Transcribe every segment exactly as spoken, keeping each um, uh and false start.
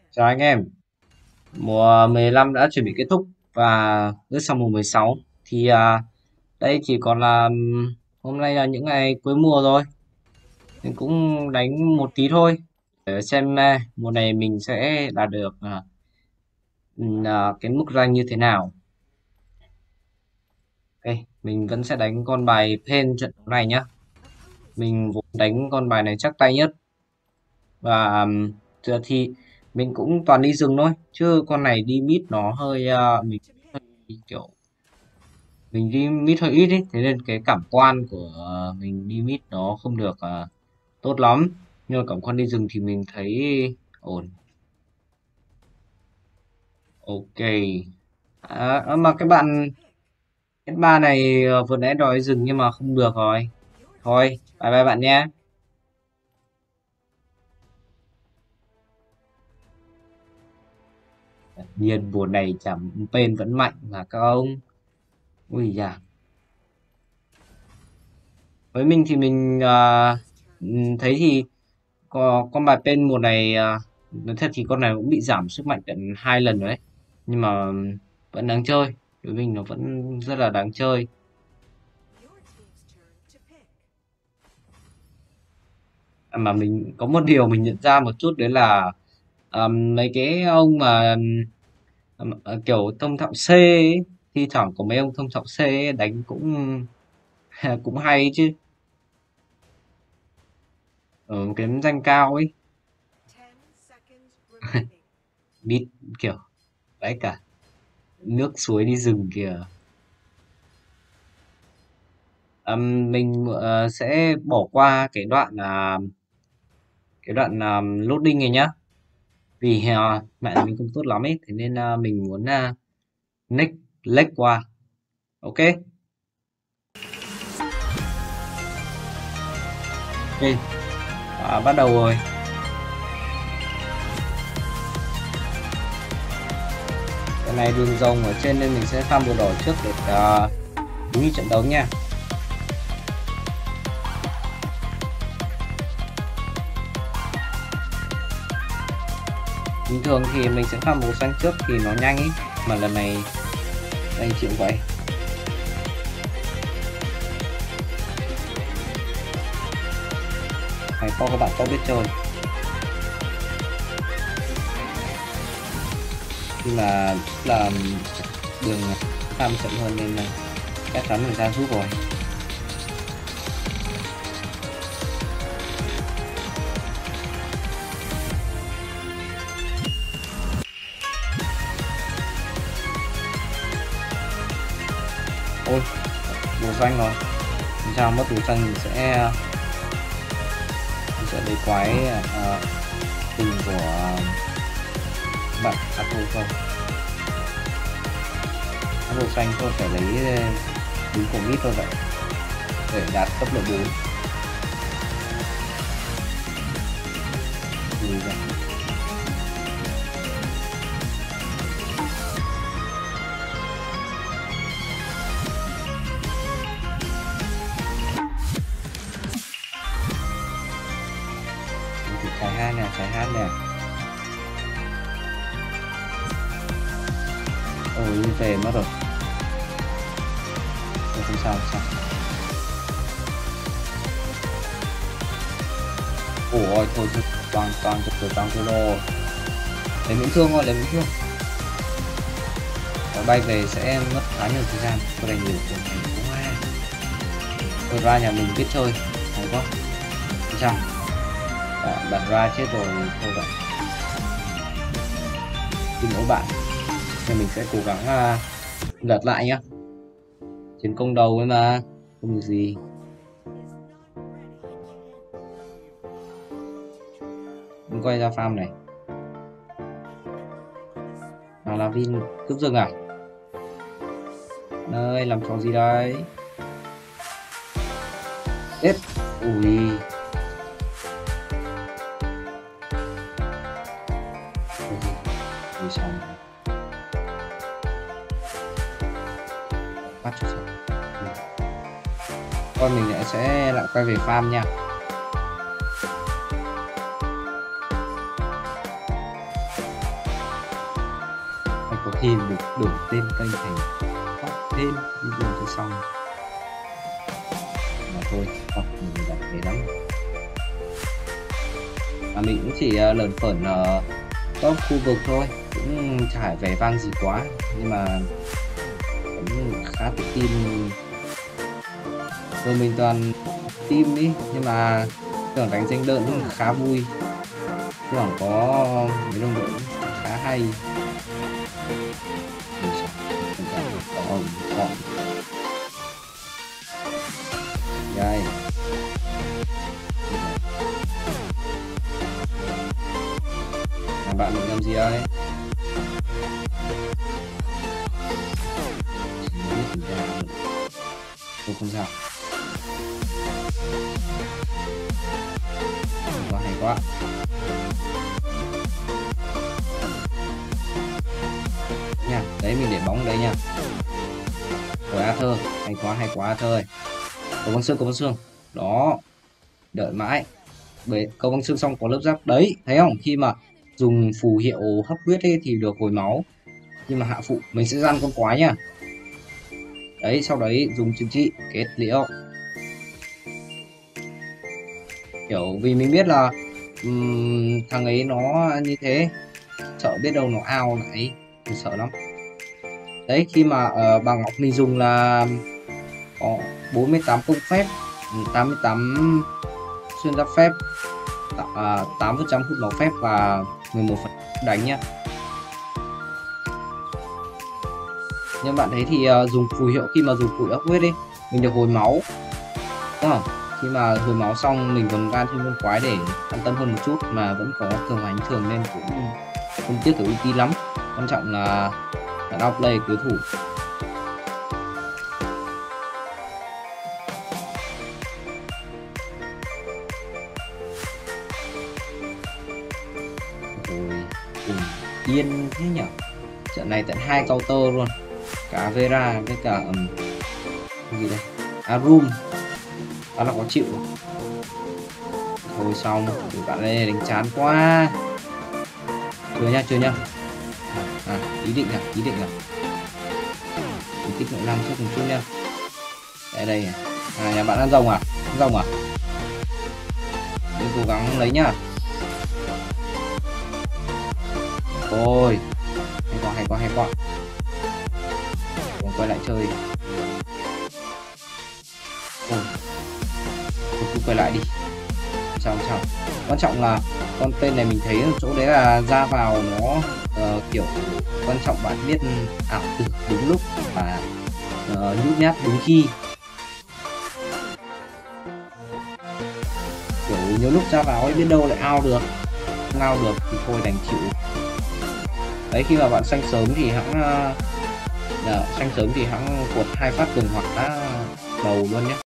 Chào anh em, mùa mười lăm đã chuẩn bị kết thúc và bước sang mùa mười sáu thì à, đây chỉ còn là ừm, hôm nay là những ngày cuối mùa rồi, mình cũng đánh một tí thôi để xem à, mùa này mình sẽ đạt được à, ừm, à, cái mức rank như thế nào. Ok, mình vẫn sẽ đánh con bài Pain trận đấu này nhá. Mình vốn đánh con bài này chắc tay nhất và ừm, giờ thì mình cũng toàn đi rừng thôi, chứ con này đi mid nó hơi à, mình hơi kiểu mình đi mid hơi ít ấy, thế nên cái cảm quan của ờ, mình đi mid nó không được ờ, tốt lắm, nhưng mà cảm quan đi rừng thì mình thấy ổn. Ok. À, ơ, mà cái bạn cái ba này ờ, vừa nãy đòi dừng nhưng mà không được rồi, thôi bye bye bạn nhé. Nhiên mùa này chẳng tên vẫn mạnh mà các ông. Ui da, với mình thì mình ờ, ừm, thấy thì có con bài tên mùa này ờ, nói thật thì con này cũng bị giảm sức mạnh tận hai lần rồi đấy, nhưng mà vẫn đáng chơi, đối với mình nó vẫn rất là đáng chơi. À, mà mình có một điều mình nhận ra một chút đấy là ờm, mấy cái ông mà ờm, ờ, kiểu thông thạo C ấy, thi thoảng có mấy ông thông thạo C ấy, đánh cũng cũng hay chứ, ở cái danh cao ấy, đi kiểu đấy cả nước suối đi rừng kìa. Ờm, mình ờ, sẽ bỏ qua cái đoạn là cái đoạn um, loading này nhá, vì uh, mạng mình không tốt lắm ấy, thế nên uh, mình muốn uh, next leg qua. Ok, ok, à, bắt đầu rồi. Cái này đường rồng ở trên nên mình sẽ farm bùa đỏ trước để uh, đúng như trận đấu nha. Bình thường thì mình sẽ farm bùa xanh trước thì nó nhanh ấy, mà lần này anh chịu vậy. Hay có các bạn có biết chơi, nhưng mà là đường farm chậm hơn nên là chắc chắn mình ra giúp rồi. Ôi, bùa xanh rồi, làm sao mất bùa xanh mình sẽ mình sẽ lấy quái uh, tình của uh, bạn à, thôi không, bùa xanh tôi phải lấy đúng của mít thôi vậy để đạt cấp độ bốn. Thì vậy. Thì trái hai nè, trái hai nè. Ôi về mất rồi. Thôi không sao, không sao. Ủa thôi thôi toàn toàn toàn toàn solo. Lấy miễn thương thôi, lấy miễn thương. Và bay về sẽ mất khá nhiều thời gian, có đầy nhiều của mình cũng hay. Rồi ra nhà mình biết chơi, không có. Không sao. Bạn, bạn ra chết rồi thôi vậy. Xin lỗi bạn. Nên mình sẽ cố gắng uh, lật lại nhá. Chiến công đầu ấy mà, không được gì. Mình quay ra farm này. Nào là Vin cướp rừng à? Nơi làm trò gì đấy? Chết. Ui. Ui xong. Bắt cho xong. Con mình lại sẽ lại quay về farm nha. thêm được đổi tên kênh thành Top tên video cho xong. Mà thôi, không, mình đặt thế lắm. Mà mình cũng chỉ uh, lởn phởn uh, top khu vực thôi, cũng chả phải vẻ vang gì quá, nhưng mà cũng khá tự tin. Rồi mình toàn team đi, nhưng mà tưởng đánh danh đơn cũng khá vui, tưởng có mấy đồng đội khá hay. Còn còn đây là bạn định làm gì đây? Không biết gì ra được. Tôi không sao. Quá hay quá. Nha, đấy mình để bóng đây nha. Rồi Arthur, hay quá hay quá Arthur ơi. Cầu băng xương, cầu băng xương. Đó. Đợi mãi. Bởi cầu băng xương xong có lớp giáp đấy, thấy không? Khi mà dùng phù hiệu hấp huyết ấy thì được hồi máu. Nhưng mà hạ phụ mình sẽ gian con quái nha. Đấy, sau đấy dùng trừng trị kết liễu. Kiểu vì mình biết là um, thằng ấy nó như thế, sợ biết đâu nó ao lại, mình sợ lắm. Đấy, khi mà uh, bằng ngọc mình dùng là có bốn mươi tám công phép, tám mươi tám xuyên giáp phép, uh, tám phần trăm hút máu phép và mười một phần đánh nhá. Nhưng bạn thấy thì uh, dùng phù hiệu, khi mà dùng phù hiệu huyết đi, mình được hồi máu, đúng không? Khi mà hồi máu xong mình còn gan thêm con quái để an tâm hơn một chút, mà vẫn có cường hành thường nên cũng không tiếc cái ulti lắm. Quan trọng là bạn outplay đối thủ. Rồi cùng yên thế nhỉ, trận này tận hai counter luôn, cả Vera với cả um, gì đây, Arum, đó là có chịu. Thôi xong thì bạn này đánh chán quá. Chưa nha, chưa nha. À, à, ý định à, ý định à. Mình tích nội năng trước một chút nha. Đây đây à. À, nhà bạn ăn rồng à? Ăn rồng à? Mình cố gắng lấy nhá. Ôi, hay quá, hay quá, hay quá. Còn quay lại chơi. Ôi, cứ quay lại đi. Sao sao? Quan trọng là con tên này mình thấy ở chỗ đấy là ra vào nó uh, kiểu quan trọng bạn biết ảo tưởng đúng lúc và uh, nhút nhát đúng khi. Kiểu nhiều lúc ra vào ấy biết đâu lại ao được, không ao được thì thôi đành chịu. Đấy, khi mà bạn xanh sớm thì hãng uh, xanh sớm thì hãng quật hai phát cường hỏa đầu luôn nhé.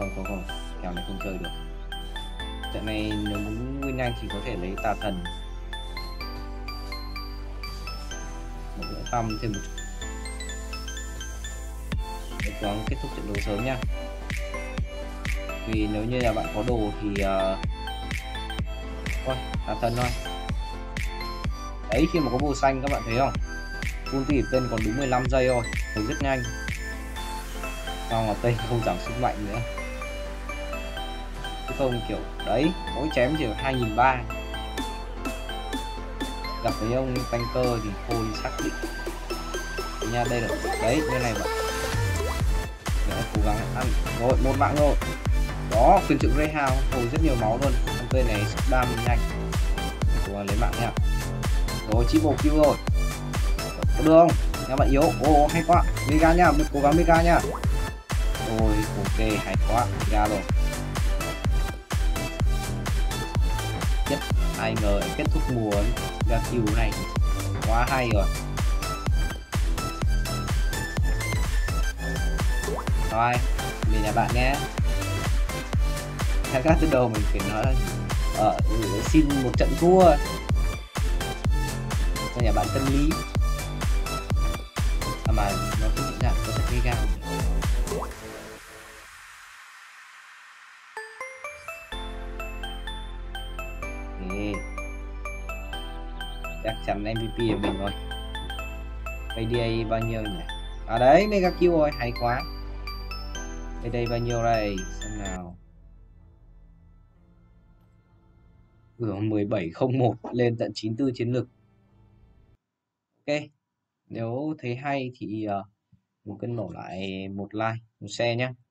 Không không không, kèo này không chơi được. Trận này nếu muốn win nhanh thì có thể lấy tà thần. Một nữa farm thêm một chút. Để cố gắng kết thúc trận đấu sớm nha. Vì nếu như là bạn có đồ thì uh... thôi, tà thần thôi. Đấy, khi mà có bồ xanh các bạn thấy không? Ulti tên còn đúng mười lăm giây thôi, thấy rất nhanh. Xong là tên không giảm sức mạnh nữa. Chứ không kiểu đấy, mỗi chém chỉ hai nghìn ba trăm. Gặp với ông tanker thì thôi xác định. Đấy nha, đây là đấy như này bạn. Để cố gắng ăn. Rồi, một mạng rồi. Đó, quyền trượng Greyhound hồi rất nhiều máu luôn. Con tên này sụp đam nhanh. Cố gắng lấy mạng nha. Rồi, triple kill rồi. Có được không? Nhà bạn yếu. Ồ, hay quá. Mega nha, mình cố gắng Mega nha. Rồi, ok, hay quá. Mega rồi. Nhất, ai ngờ kết thúc mùa ra kill này. Quá hay rồi. Rồi, về nhà bạn nhé. Các từ đầu mình phải nói ờ, xin một trận thua cho nhà bạn tâm lý. À mà nó không diễn ra có thật gây gao. Okay. Chắc chắn em vê pê là mình rồi. a đê a bao nhiêu nhỉ? À đấy, mega kill rồi, hay quá. Ở đây bao nhiêu đây? Xem nào. Ừ, mười bảy không một lên tận chín mươi tư chiến lực. Ok, nếu thấy hay thì uh, mình cân nổ lại một like, một share nhé.